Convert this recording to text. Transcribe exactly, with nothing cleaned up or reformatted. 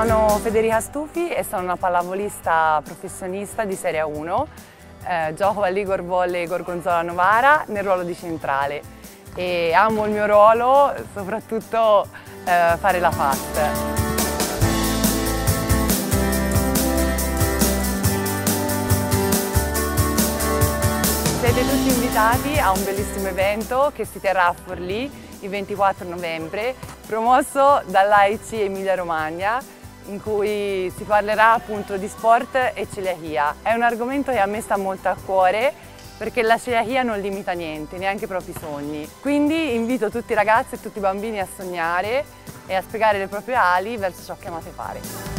Sono Federica Stufi e sono una pallavolista professionista di Serie uno. Eh, gioco all'Igor Volley Gorgonzola Novara nel ruolo di centrale e amo il mio ruolo, soprattutto eh, fare la fast. Siete tutti invitati a un bellissimo evento che si terrà a Forlì il ventiquattro novembre, promosso dall'A I C Emilia Romagna, in cui si parlerà appunto di sport e celiachia. È un argomento che a me sta molto a cuore perché la celiachia non limita niente, neanche i propri sogni. Quindi invito tutti i ragazzi e tutti i bambini a sognare e a spiegare le proprie ali verso ciò che amate fare.